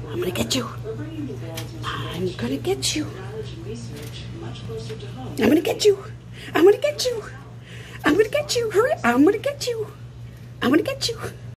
I'm gonna get you. I'm gonna get you. I'm gonna get you. I'm gonna get you. I'm gonna get you. Hurry! I'm gonna get you. I'm gonna get you.